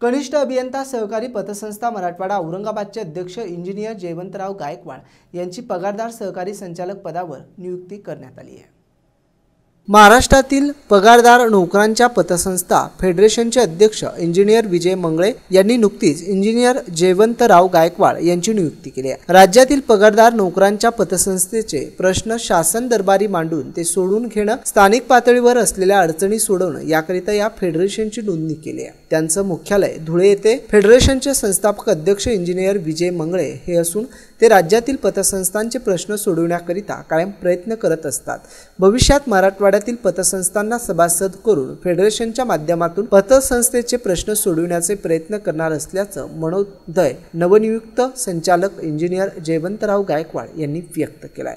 कनिष्ठ अभियंता सहकारी पतसंस्था मराठवाडा औरंगाबादचे अध्यक्ष इंजिनियर जयवंतराव गायकवाड यांची पगारदार सहकारी संचालक पदावर नियुक्ती करण्यात आली आहे। महाराष्ट्रातील पगारदार नोकरांच्या पतसंस्था फेडरेशनचे अध्यक्ष इंजिनियर विजय मंगळे यांनी नुकतीच इंजिनियर जयवंतराव गायकवाड यांची नियुक्ती केली आहे। राज्यातील पगारदार नोकरांच्या पतसंस्थेचे प्रश्न शासन दरबारी मांडून ते सोडून घेणं, स्थानिक पातळीवर असलेल्या अडचणी सोडवणं याकरिता या फेडरेशनची नोंदणी केली आहे। त्यांचं मुख्यालय धुळे येथे फेडरेशनचे संस्थापक अध्यक्ष इंजिनियर विजय मंगळे हे असून ते राज्यातील पतसंस्थांचे प्रश्न सोडवण्याकरिता कायम प्रयत्न करत असतात। भविष्यात मराठवाड्यातील पतसंस्थांना सभासद करून फेडरेशनच्या माध्यमातून पतसंस्थेचे प्रश्न सोडवण्याचे प्रयत्न करणार असल्याचं मनोदय नवनियुक्त संचालक इंजिनियर जयवंतराव गायकवाड यांनी व्यक्त केलं आहे।